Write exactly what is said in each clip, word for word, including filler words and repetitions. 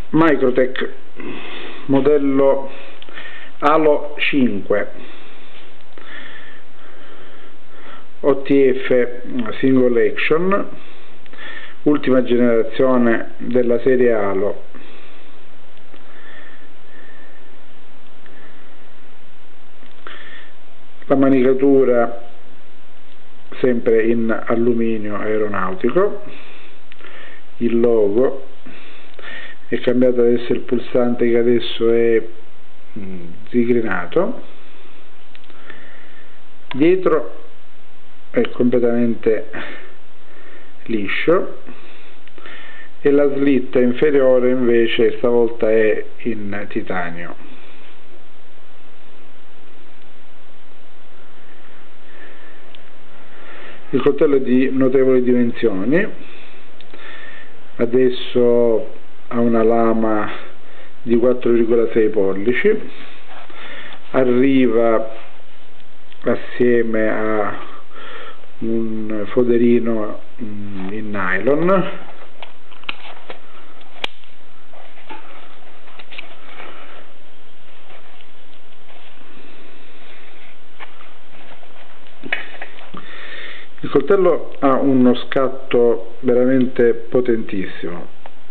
Microtech modello Halo cinque O T F Single Action, ultima generazione della serie Halo. La manicatura sempre in alluminio aeronautico, il logo è cambiato adesso, il pulsante che adesso è zigrinato, dietro è completamente liscio e la slitta inferiore invece stavolta è in titanio. Il coltello è di notevoli dimensioni, adesso ha una lama di quattro virgola sei pollici, arriva assieme a un foderino in nylon, il coltello ha uno scatto veramente potentissimo,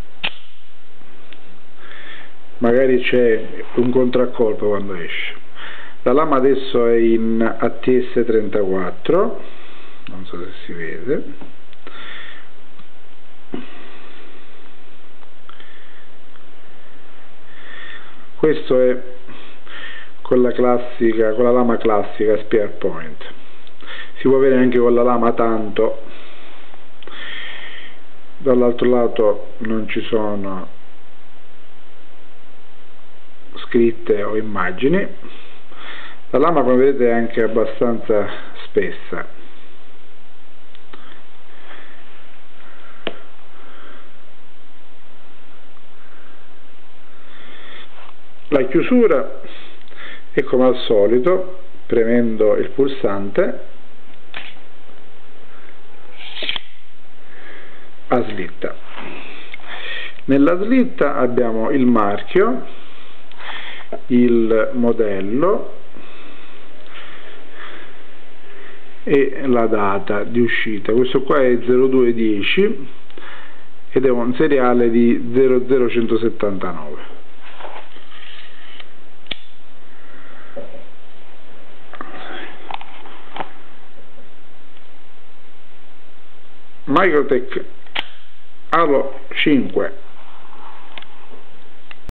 magari c'è un contraccolpo quando esce. La lama adesso è in A T S trentaquattro, non so se si vede, questo è con la classica, con la lama classica Spear Point. Si può avere anche con la lama tanto. Dall'altro lato non ci sono scritte o immagini. La lama, come vedete, è anche abbastanza spessa. La chiusura è come al solito, premendo il pulsante a slitta. Nella slitta abbiamo il marchio, il modello e la data di uscita. Questo qua è zero due dieci ed è un seriale di zero zero centosettantanove. Microtech Halo cinque